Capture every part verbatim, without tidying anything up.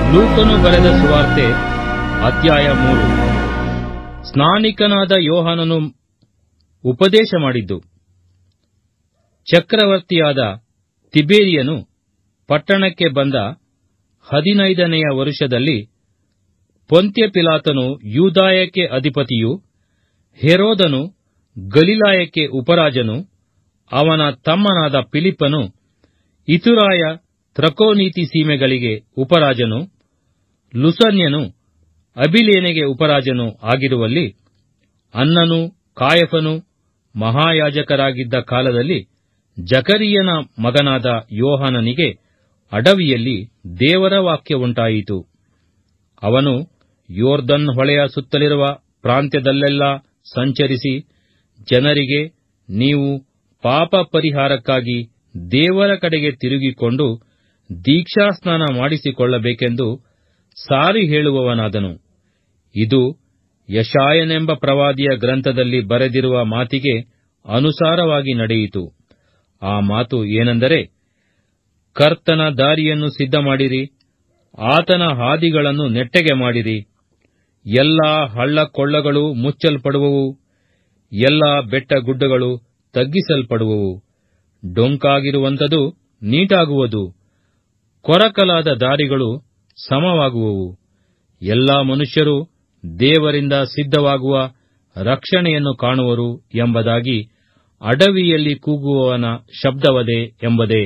ಲೂಕನು ಬರೆದ ಸುವಾರ್ತೆ ಅಧ್ಯಾಯ ಮೂರು. ಸ್ನಾನಿಕನಾದ ಯೋಹಾನನು ಉಪದೇಶ ಮಾಡಿದ್ದು. ಚಕ್ರವರ್ತಿಯಾದ ತಿಬೇರಿಯನು ಪಟ್ಟಣಕ್ಕೆ ಬಂದ ಹದಿನೈದನೆಯ ವರುಷದಲ್ಲಿ ಪೊಂತ್ಯ ಪಿಲಾತನು ಯೂದಾಯಕ್ಕೆ ಅಧಿಪತಿಯು, ಹೆರೋದನು ಗಲಿಲಾಯಕ್ಕೆ ಉಪರಾಜನು, ಅವನ ತಮ್ಮನಾದ ಫಿಲಿಪ್ಪನು ಇತುರಾಯ ತ್ರಕೋನೀತಿ ಸೀಮೆಗಳಿಗೆ ಉಪರಾಜನು, ಲುಸನ್ಯನು ಅಬಿಲೇನೆಗೆ ಉಪರಾಜನು ಆಗಿರುವಲ್ಲಿ, ಅನ್ನನು ಕಾಯಫನು ಮಹಾಯಾಜಕರಾಗಿದ್ದ ಕಾಲದಲ್ಲಿ ಜಕರೀಯನ ಮಗನಾದ ಯೋಹಾನನಿಗೆ ಅಡವಿಯಲ್ಲಿ ದೇವರ ವಾಕ್ಯವುಂಟಾಯಿತು. ಅವನು ಯೋರ್ದನ್ ಹೊಳೆಯ ಸುತ್ತಲಿರುವ ಪ್ರಾಂತ್ಯದಲ್ಲೆಲ್ಲ ಸಂಚರಿಸಿ ಜನರಿಗೆ, ನೀವು ಪಾಪ ಪರಿಹಾರಕ್ಕಾಗಿ ದೇವರ ಕಡೆಗೆ ತಿರುಗಿಕೊಂಡು ದೀಕ್ಷಾಸ್ನಾನ ಮಾಡಿಸಿಕೊಳ್ಳಬೇಕೆಂದು ಸಾರಿ ಹೇಳುವವನಾದನು. ಇದು ಯೆಶಾಯನೆಂಬ ಪ್ರವಾದಿಯ ಗ್ರಂಥದಲ್ಲಿ ಬರೆದಿರುವ ಮಾತಿಗೆ ಅನುಸಾರವಾಗಿ ನಡೆಯಿತು. ಆ ಮಾತು ಏನೆಂದರೆ, ಕರ್ತನ ದಾರಿಯನ್ನು ಸಿದ್ಧಮಾಡಿರಿ, ಆತನ ಹಾದಿಗಳನ್ನು ನೆಟ್ಟಗೆ ಮಾಡಿರಿ. ಎಲ್ಲಾ ಹಳ್ಳಕೊಳ್ಳಗಳು ಮುಚ್ಚಲ್ಪಡುವವು, ಎಲ್ಲಾ ಬೆಟ್ಟಗುಡ್ಡಗಳು ತಗ್ಗಿಸಲ್ಪಡುವವು. ಡೊಂಕಾಗಿರುವಂಥದು ನೀಟಾಗುವುದು, ಕೊರಕಲಾದ ದಾರಿಗಳು ಸಮವಾಗುವವು. ಎಲ್ಲಾ ಮನುಷ್ಯರು ದೇವರಿಂದ ಸಿದ್ಧವಾಗುವ ರಕ್ಷಣೆಯನ್ನು ಕಾಣುವರು ಎಂಬುದಾಗಿ ಅಡವಿಯಲ್ಲಿ ಕೂಗುವವನ ಶಬ್ದವದೆ ಎಂಬುದೇ.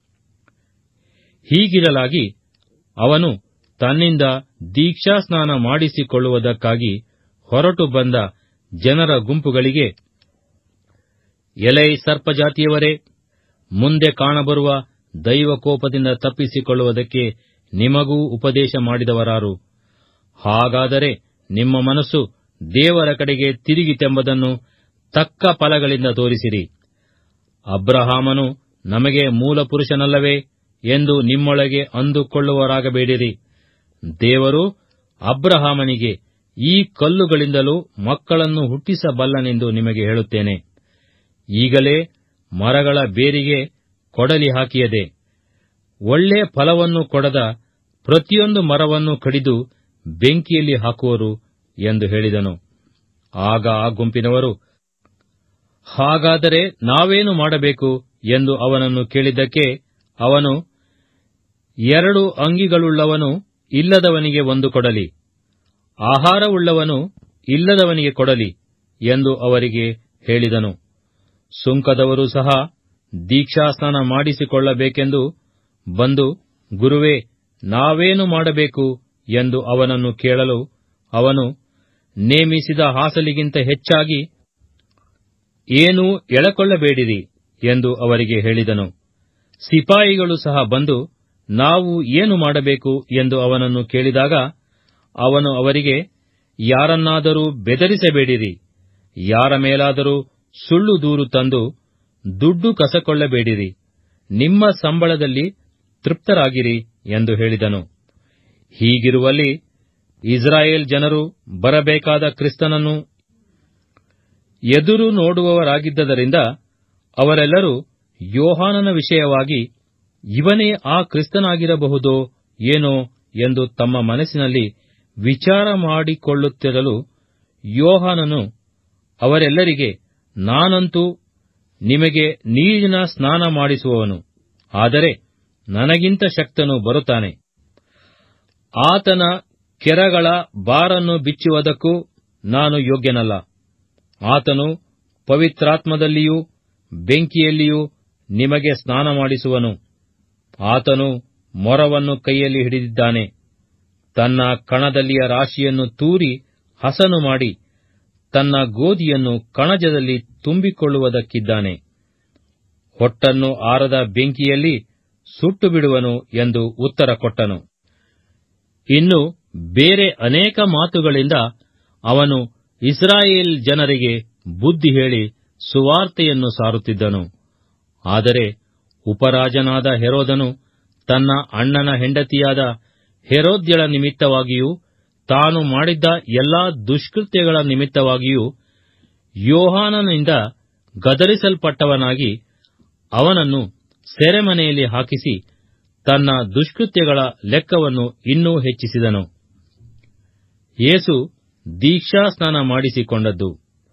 ಹೀಗಿರಲಾಗಿ ಅವನು ತನ್ನಿಂದ ದೀಕ್ಷಾಸ್ನಾನ ಮಾಡಿಸಿಕೊಳ್ಳುವುದಕ್ಕಾಗಿ ಹೊರಟು ಬಂದ ಜನರ ಗುಂಪುಗಳಿಗೆ, ಎಲೈ ಸರ್ಪಜಾತಿಯವರೇ, ಮುಂದೆ ಕಾಣಬರುವ ದೈವಕೋಪದಿಂದ ತಪ್ಪಿಸಿಕೊಳ್ಳುವುದಕ್ಕೆ ನಿಮಗೂ ಉಪದೇಶ ಮಾಡಿದವರಾರು? ಹಾಗಾದರೆ ನಿಮ್ಮ ಮನಸ್ಸು ದೇವರ ಕಡೆಗೆ ತಿರುಗಿತೆಂಬುದನ್ನು ತಕ್ಕ ಫಲಗಳಿಂದ ತೋರಿಸಿರಿ. ಅಬ್ರಹಾಮನು ನಮಗೆ ಮೂಲಪುರುಷನಲ್ಲವೇ ಎಂದು ನಿಮ್ಮೊಳಗೆ ಅಂದುಕೊಳ್ಳುವರಾಗಬೇಡಿರಿ. ದೇವರು ಅಬ್ರಹಾಮನಿಗೆ ಈ ಕಲ್ಲುಗಳಿಂದಲೂ ಮಕ್ಕಳನ್ನು ಹುಟ್ಟಿಸಬಲ್ಲನೆಂದು ನಿಮಗೆ ಹೇಳುತ್ತೇನೆ. ಈಗಲೇ ಮರಗಳ ಬೇರಿಗೆ ಕೊಡಲಿ ಹಾಕಿಯದೆ, ಒಳ್ಳೆ ಫಲವನ್ನು ಕೊಡದ ಪ್ರತಿಯೊಂದು ಮರವನ್ನು ಕಡಿದು ಬೆಂಕಿಯಲ್ಲಿ ಹಾಕುವರು ಎಂದು ಹೇಳಿದನು. ಆಗ ಆ ಗುಂಪಿನವರು, ಹಾಗಾದರೆ ನಾವೇನು ಮಾಡಬೇಕು ಎಂದು ಅವನನ್ನು ಕೇಳಿದ್ದಕ್ಕೆ ಅವನು, ಎರಡು ಅಂಗಿಗಳುಳ್ಳವನು ಇಲ್ಲದವನಿಗೆ ಒಂದು ಕೊಡಲಿ, ಆಹಾರವುಳ್ಳವನು ಇಲ್ಲದವನಿಗೆ ಕೊಡಲಿ ಎಂದು ಅವರಿಗೆ ಹೇಳಿದನು. ಸುಂಕದವರು ಸಹ ದೀಕ್ಷಾಸ್ನಾನ ಮಾಡಿಸಿಕೊಳ್ಳಬೇಕೆಂದು ಬಂದು, ಗುರುವೇ, ನಾವೇನು ಮಾಡಬೇಕು ಎಂದು ಅವನನ್ನು ಕೇಳಲು ಅವನು, ನೇಮಿಸಿದ ಹಾಸಲಿಗಿಂತ ಹೆಚ್ಚಾಗಿ ಏನೂ ಎಳಕೊಳ್ಳಬೇಡಿರಿ ಎಂದು ಅವರಿಗೆ ಹೇಳಿದನು. ಸಿಪಾಯಿಗಳು ಸಹ ಬಂದು, ನಾವು ಏನು ಮಾಡಬೇಕು ಎಂದು ಅವನನ್ನು ಕೇಳಿದಾಗ ಅವನು ಅವರಿಗೆ, ಯಾರನ್ನಾದರೂ ಬೆದರಿಸಬೇಡಿರಿ, ಯಾರ ಮೇಲಾದರೂ ಸುಳ್ಳು ದೂರು ತಂದು ದುಡ್ಡು ಕಸಕೊಳ್ಳಬೇಡಿರಿ, ನಿಮ್ಮ ಸಂಬಳದಲ್ಲಿ ತೃಪ್ತರಾಗಿರಿ ಎಂದು ಹೇಳಿದನು. ಹೀಗಿರುವಲ್ಲಿ ಇಸ್ರಾಯೇಲ್ ಜನರು ಬರಬೇಕಾದ ಕ್ರಿಸ್ತನನ್ನು ಎದುರು ನೋಡುವವರಾಗಿದ್ದರಿಂದ ಅವರೆಲ್ಲರೂ ಯೋಹಾನನ ವಿಷಯವಾಗಿ, ಇವನೇ ಆ ಕ್ರಿಸ್ತನಾಗಿರಬಹುದೋ ಏನೋ ಎಂದು ತಮ್ಮ ಮನಸ್ಸಿನಲ್ಲಿ ವಿಚಾರ ಮಾಡಿಕೊಳ್ಳುತ್ತಿರಲು, ಯೋಹಾನನು ಅವರೆಲ್ಲರಿಗೆ, ನಾನಂತೂ ನಿಮಗೆ ನೀರಿನ ಸ್ನಾನ ಮಾಡಿಸುವವನು, ಆದರೆ ನನಗಿಂತ ಶಕ್ತನು ಬರುತ್ತಾನೆ. ಆತನ ಕೆರಗಳ ಬಾರನ್ನು ಬಿಚ್ಚುವುದಕ್ಕೂ ನಾನು ಯೋಗ್ಯನಲ್ಲ. ಆತನು ಪವಿತ್ರಾತ್ಮದಲ್ಲಿಯೂ ಬೆಂಕಿಯಲ್ಲಿಯೂ ನಿಮಗೆ ಸ್ನಾನ ಮಾಡಿಸುವನು. ಆತನು ಮೊರವನ್ನು ಕೈಯಲ್ಲಿ ಹಿಡಿದಿದ್ದಾನೆ. ತನ್ನ ಕಣದಲ್ಲಿಯ ರಾಶಿಯನ್ನು ತೂರಿ ಹಸನು ಮಾಡಿ ತನ್ನ ಗೋಧಿಯನ್ನು ಕಣಜದಲ್ಲಿ ತುಂಬಿಕೊಳ್ಳುವುದಕ್ಕಿದ್ದಾನೆ. ಹೊಟ್ಟನ್ನು ಆರದ ಬೆಂಕಿಯಲ್ಲಿ ಸುಟ್ಟು ಬಿಡುವನು ಎಂದು ಉತ್ತರ ಕೊಟ್ಟನು. ಇನ್ನು ಬೇರೆ ಅನೇಕ ಮಾತುಗಳಿಂದ ಅವನು ಇಸ್ರಾಯೇಲ್ ಜನರಿಗೆ ಬುದ್ಧಿ ಹೇಳಿ ಸುವಾರ್ತೆಯನ್ನು ಸಾರುತ್ತಿದ್ದನು. ಆದರೆ ಉಪರಾಜನಾದ ಹೆರೋದನು ತನ್ನ ಅಣ್ಣನ ಹೆಂಡತಿಯಾದ ಹೆರೋದ್ಯಳ ನಿಮಿತ್ತವಾಗಿಯೂ ತಾನು ಮಾಡಿದ್ದ ಎಲ್ಲಾ ದುಷ್ಕೃತ್ಯಗಳ ನಿಮಿತ್ತವಾಗಿಯೂ ಯೋಹಾನನಿಂದ ಗದರಿಸಲ್ಪಟ್ಟವನಾಗಿ ಅವನನ್ನು ಸೆರೆಮನೆಯಲ್ಲಿ ಹಾಕಿಸಿ ತನ್ನ ದುಷ್ಕೃತ್ಯಗಳ ಲೆಕ್ಕವನ್ನು ಇನ್ನೂ ಹೆಚ್ಚಿಸಿದನು. ಯೇಸು ದೀಕ್ಷಾಸ್ನಾನ ಮಾಡಿಸಿಕೊಂಡದ್ದು.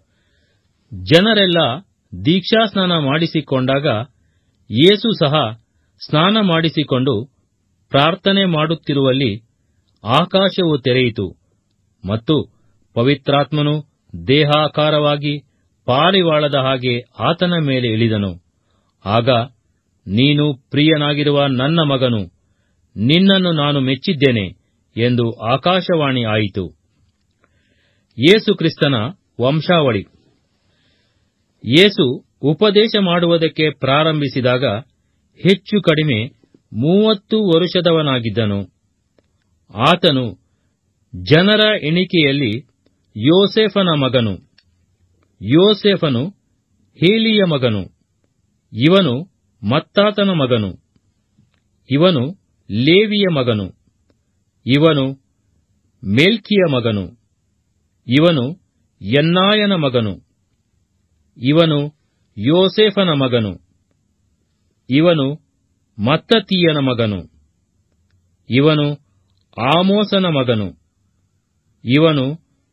ಜನರೆಲ್ಲ ದೀಕ್ಷಾಸ್ನಾನ ಮಾಡಿಸಿಕೊಂಡಾಗ ಯೇಸು ಸಹ ಸ್ನಾನ ಮಾಡಿಸಿಕೊಂಡು ಪ್ರಾರ್ಥನೆ ಮಾಡುತ್ತಿರುವಲ್ಲಿ ಆಕಾಶವು ತೆರೆಯಿತು ಮತ್ತು ಪವಿತ್ರಾತ್ಮನು ದೇಹಾಕಾರವಾಗಿ ಪಾರಿವಾಳದ ಹಾಗೆ ಆತನ ಮೇಲೆ ಇಳಿದನು. ಆಗ, ನೀನು ಪ್ರಿಯನಾಗಿರುವ ನನ್ನ ಮಗನು, ನಿನ್ನನ್ನು ನಾನು ಮೆಚ್ಚಿದ್ದೇನೆ ಎಂದು ಆಕಾಶವಾಣಿ ಆಯಿತು. ಯೇಸು ಕ್ರಿಸ್ತನ ವಂಶಾವಳಿ. ಯೇಸು ಉಪದೇಶ ಮಾಡುವುದಕ್ಕೆ ಪ್ರಾರಂಭಿಸಿದಾಗ ಹೆಚ್ಚು ಕಡಿಮೆ ಮೂವತ್ತು ವರುಷದವನಾಗಿದ್ದನು. ಆತನು ಜನರ ಎಣಿಕೆಯಲ್ಲಿ ಯೋಸೇಫನ ಮಗನು. ಯೋಸೇಫನು ಹೇಲಿಯ ಮಗನು. ಇವನು ಮತ್ತಾತನ ಮಗನು. ಇವನು ಲೇವಿಯ ಮಗನು. ಇವನು ಮೆಲ್ಕಿಯ ಮಗನು. ಇವನು ಯನ್ನಾಯನ ಮಗನು. ಇವನು ಯೋಸೇಫನ ಮಗನು. ಇವನು ಮತ್ತತೀಯನ ಮಗನು. ಇವನು ಆಮೋಸನ ಮಗನು. ಇವನು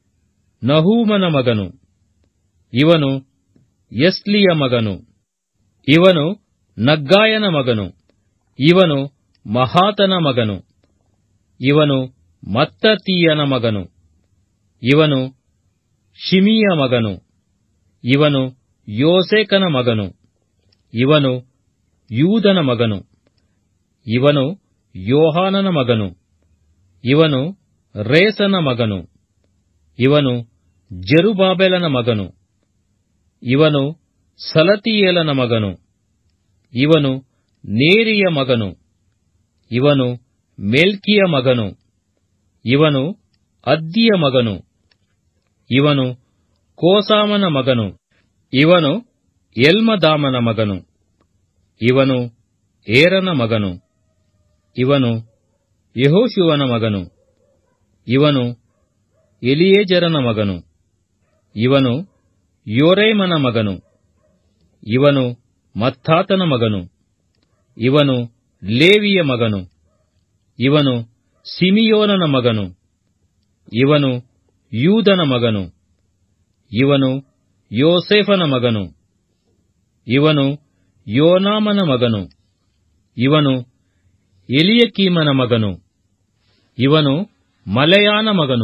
ನಹೂಮನ ಮಗನು. ಇವನು ಎಸ್ಲಿಯ ಮಗನು. ಇವನು ನಗ್ಗಾಯನ ಮಗನು. ಇವನು ಮಹಾತನ ಮಗನು. ಇವನು ಮತ್ತತೀಯನ ಮಗನು. ಇವನು ಶಿಮಿಯ ಮಗನು. ಇವನು ಯೋಸೇಕನ ಮಗನು. ಇವನು ಯೂದನ ಮಗನು. ಇವನು ಯೋಹಾನನ ಮಗನು. ಇವನು ರೇಸನ ಮಗನು. ಇವನು ಜೆರುಬಾಬೆಲನ ಮಗನು. ಇವನು ಸಲತಿಯೇಲನ ಮಗನು. ಇವನು ನೇರಿಯ ಮಗನು. ಇವನು ಮೆಲ್ಕಿಯ ಮಗನು. ಇವನು ಅದ್ದಿಯ ಮಗನು. ಇವನು ಕೋಸಾಮನ ಮಗನು. ಇವನು ಎಲ್ಮದಾಮನ ಮಗನು. ಇವನು ಏರನ ಮಗನು. ಇವನು ಯೆಹೋಶುವನ ಮಗನು. ಇವನು ಎಲಿಯೇಜರನ ಮಗನು. ಇವನು ಯೋರೇಮನ ಮಗನು. ಇವನು ಮತ್ತಾತನ ಮಗನು. ಇವನು ಲೇವಿಯ ಮಗನು. ಇವನು ಸಿಮಿಯೋನನ ಮಗನು. ಇವನು ಯೂದನ ಮಗನು. ಇವನು ಯೋಸೇಫನ ಮಗನು. ಇವನು ಯೋನಾಮನ ಮಗನು. ಇವನು ಎಲಿಯಕೀಮನ ಮಗನು. ಇವನು ಮಲೆಯಾನ ಮಗನು.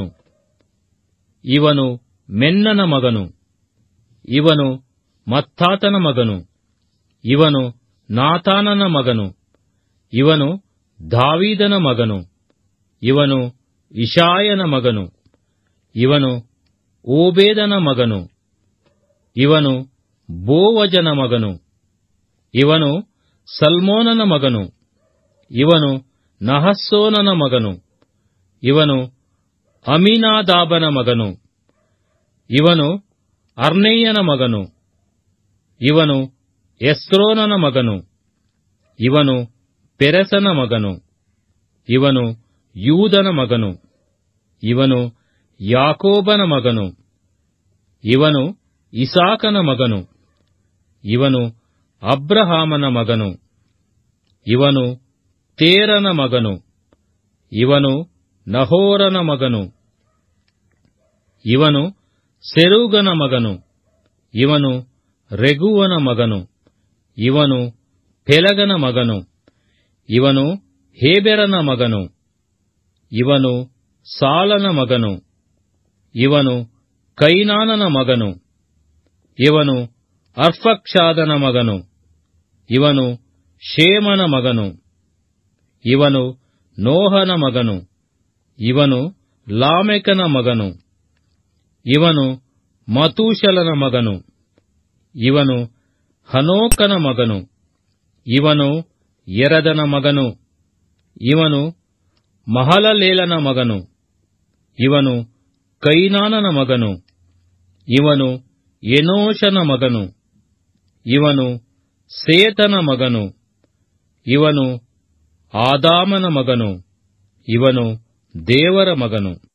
ಇವನು ಮೆನ್ನನ ಮಗನು. ಇವನು ಮತ್ತಾತನ ಮಗನು. ಇವನು ನಾತಾನನ ಮಗನು. ಇವನು ದಾವೀದನ ಮಗನು. ಇವನು ಇಷಾಯನ ಮಗನು. ಇವನು ಓಬೇದನ ಮಗನು. ಇವನು ಬೋವಜನ ಮಗನು. ಇವನು ಸಲ್ಮೋನನ ಮಗನು. ಇವನು ನಹಸ್ಸೋನನ ಮಗನು. ಇವನು ಅಮೀನಾದಾಬನ ಮಗನು. ಇವನು ಅರ್ನೇಯನ ಮಗನು. ಇವನು ಎಸ್ರೋನನ ಮಗನು. ಇವನು ಪೆರೆಸನ ಮಗನು. ಇವನು ಯೂದನ ಮಗನು. ಇವನು ಯಾಕೋಬನ ಮಗನು. ಇವನು ಇಸಾಕನ ಮಗನು. ಇವನು ಅಬ್ರಹಾಮನ ಮಗನು. ಇವನು ತೇರನ ಮಗನು. ಇವನು ನಹೋರನ ಮಗನು. ಇವನು ಸೆರೂಗನ ಮಗನು. ಇವನು ರೆಗುವನ ಮಗನು. ಇವನು ಪೆಲಗನ ಮಗನು. ಇವನು ಹೇಬೆರನ ಮಗನು. ಇವನು ಸಾಲನ ಮಗನು. ಇವನು ಕೈನಾನನ ಮಗನು. ಇವನು ಅರ್ಫಕ್ಷಾದನ ಮಗನು. ಇವನು ಶೇಮನ ಮಗನು. ಇವನು ನೋಹನ ಮಗನು. ಇವನು ಲಾಮೆಕನ ಮಗನು. ಇವನು ಮತೂಷಲನ ಮಗನು. ಇವನು ಹನೋಕನ ಮಗನು. ಇವನು ಯೆರದನ ಮಗನು. ಇವನು ಮಹಲಲೇಲನ ಮಗನು. ಇವನು ಕೈನಾನನ ಮಗನು. ಇವನು ಎನೋಷನ ಮಗನು. ಇವನು ಸೇತನ ಮಗನು. ಇವನು ಆದಾಮನ ಮಗನು. ಇವನು ದೇವರ ಮಗನು.